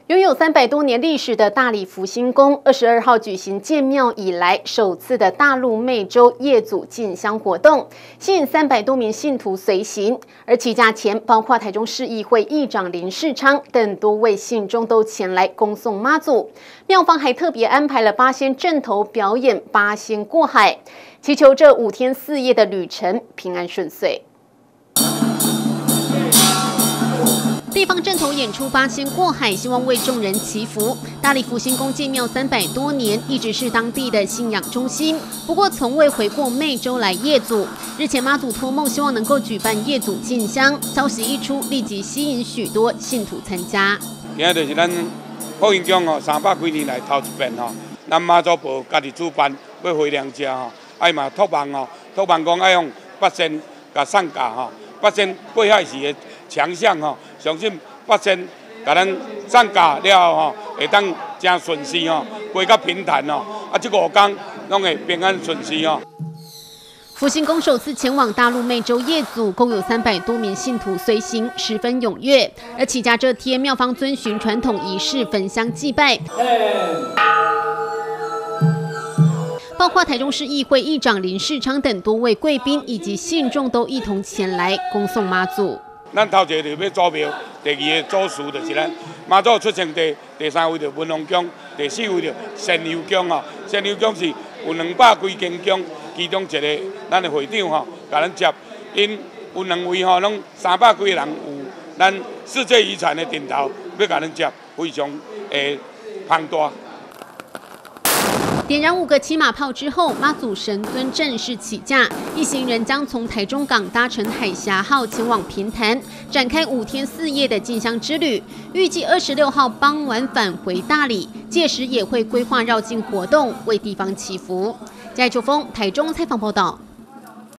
拥有300多年历史的大理福星宫，22号举行建庙以来首次的大陆湄洲夜祖进香活动，吸引300多名信徒随行。而起驾前，包括台中市议会议长林世昌等多位信众都前来恭送妈祖。庙方还特别安排了8仙阵头表演8仙过海，祈求这5天4夜的旅程平安顺遂。 地方阵头演出8仙过海，希望为众人祈福。大理福星宫建庙300多年，一直是当地的信仰中心。不过，从未回过湄洲来夜祖。日前妈祖托梦，希望能够举办夜祖进香。消息一出，立即吸引许多信徒参加。 今日就是咱福星宫300几年来头一遍咱妈祖婆家己主办，要回娘家爱嘛托梦托梦讲爱用8仙甲送驾8仙过海时的强项相信8仙甲咱送驾了后会当真顺遂过较平坦这5天拢会平安顺遂福星宫首次前往大陆湄洲夜祖，共有300多名信徒随行，十分踊跃。而起驾这天，庙方遵循传统仪式焚香祭拜。 包括台中市议会议长林世昌等多位贵宾以及信众都一同前来恭送妈祖。 咱头一个就要祖庙，第2个祖师就是咱妈祖出生地，第3位就文龙宫，第4位就神牛宫神牛宫是有200几间宫，其中一个咱的会长甲咱接，因有2位拢300几个人有咱世界遗产的顶头，要甲咱接，非常庞大。 点燃5个骑马炮之后，妈祖神尊正式起驾，一行人将从台中港搭乘海峡号前往平潭，展开5天4夜的进香之旅。预计26号傍晚返回大理，届时也会规划绕境活动，为地方祈福。嘉义秋风台中采访报道。